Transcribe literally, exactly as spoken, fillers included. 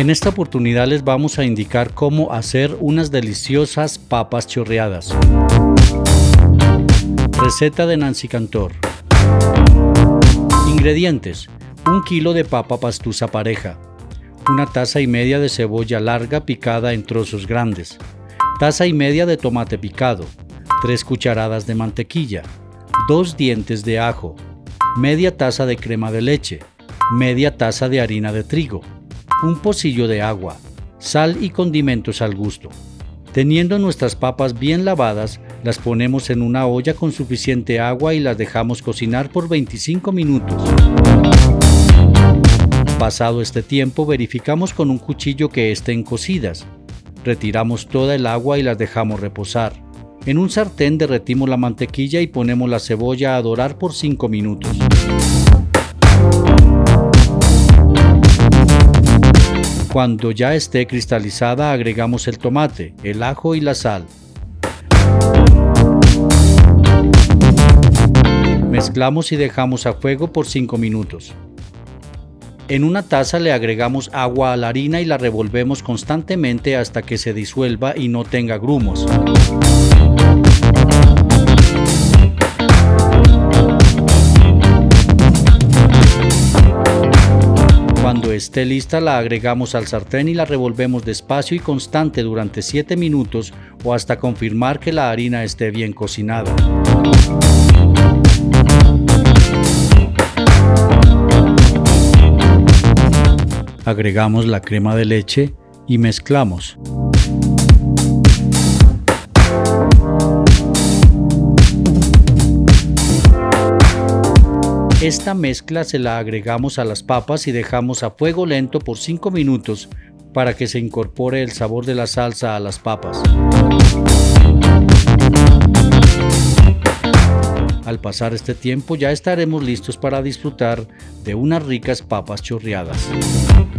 En esta oportunidad les vamos a indicar cómo hacer unas deliciosas papas chorreadas. Receta de Nancy Cantor. Ingredientes: un kilo de papa pastusa pareja, una taza y media de cebolla larga picada en trozos grandes, taza y media de tomate picado, tres cucharadas de mantequilla, dos dientes de ajo, media taza de crema de leche, media taza de harina de trigo, un pocillo de agua, sal y condimentos al gusto. Teniendo nuestras papas bien lavadas, las ponemos en una olla con suficiente agua y las dejamos cocinar por veinticinco minutos. Pasado este tiempo, verificamos con un cuchillo que estén cocidas. Retiramos toda el agua y las dejamos reposar. En un sartén derretimos la mantequilla y ponemos la cebolla a dorar por cinco minutos. Cuando ya esté cristalizada, agregamos el tomate, el ajo y la sal. Mezclamos y dejamos a fuego por cinco minutos. En una taza le agregamos agua a la harina y la revolvemos constantemente hasta que se disuelva y no tenga grumos. Cuando esté lista, la agregamos al sartén y la revolvemos despacio y constante durante siete minutos o hasta confirmar que la harina esté bien cocinada. Agregamos la crema de leche y mezclamos. Esta mezcla se la agregamos a las papas y dejamos a fuego lento por cinco minutos para que se incorpore el sabor de la salsa a las papas. Al pasar este tiempo ya estaremos listos para disfrutar de unas ricas papas chorreadas.